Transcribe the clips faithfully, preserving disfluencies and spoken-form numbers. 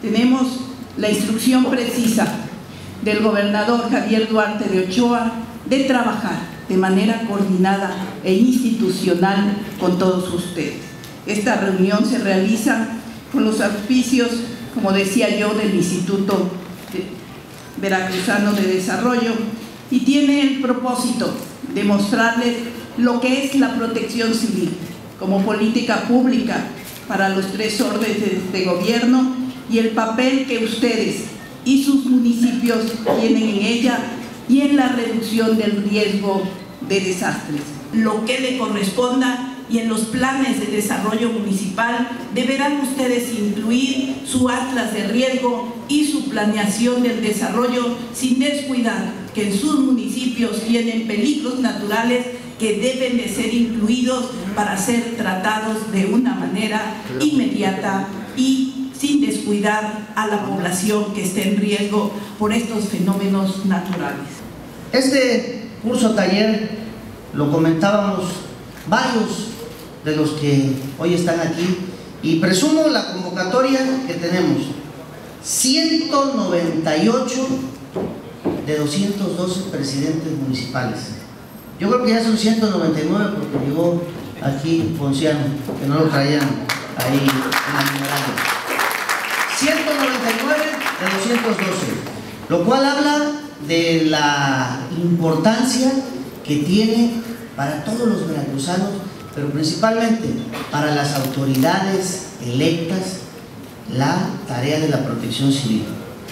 tenemos la instrucción precisa del gobernador Javier Duarte de Ochoa de trabajar de manera coordinada e institucional con todos ustedes. Esta reunión se realiza con los auspicios, como decía yo, del Instituto Veracruzano de Desarrollo y tiene el propósito de mostrarles lo que es la protección civil como política pública para los tres órdenes de gobierno y el papel que ustedes y sus municipios tienen en ella y en la reducción del riesgo de desastres. Lo que le corresponda y en los planes de desarrollo municipal deberán ustedes incluir su atlas de riesgo y su planeación del desarrollo sin descuidar que en sus municipios tienen peligros naturales que deben de ser incluidos para ser tratados de una manera inmediata y sin descuidar a la población que esté en riesgo por estos fenómenos naturales. Este curso taller lo comentábamos varios de los que hoy están aquí y presumo la convocatoria que tenemos: ciento noventa y ocho de doscientos doce presidentes municipales. Yo creo que ya son ciento noventa y nueve porque llegó aquí Ponciano, que no lo traían ahí en la numeralia. ciento noventa y nueve de doscientos doce, lo cual habla de la importancia que tiene para todos los veracruzanos, pero principalmente para las autoridades electas, la tarea de la protección civil.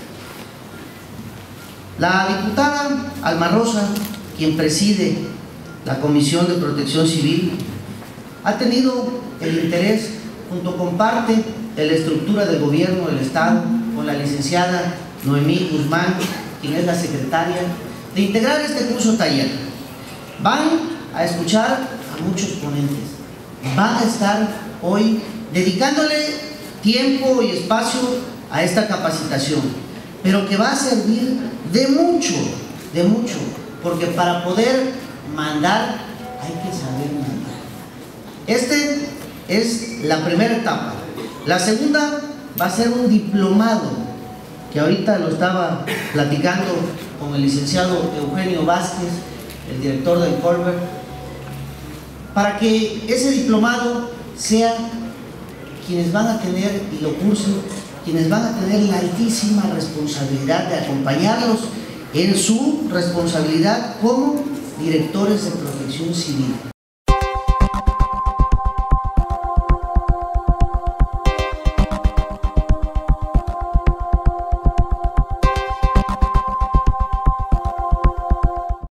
La diputada Alma Rosa, quien preside la Comisión de Protección Civil, ha tenido el interés, junto con parte de la estructura del gobierno del Estado, con la licenciada Noemí Guzmán, quien es la secretaria, de integrar este curso taller. Van a escuchar a muchos ponentes, van a estar hoy dedicándole tiempo y espacio a esta capacitación, pero que va a servir de mucho, de mucho, porque para poder mandar hay que saber mandar. Este es la primera etapa. La segunda va a ser un diplomado, que ahorita lo estaba platicando con el licenciado Eugenio Vázquez, el director del Colbert, para que ese diplomado sea quienes van a tener, y lo cursen, quienes van a tener la altísima responsabilidad de acompañarlos en su responsabilidad como directores de protección civil.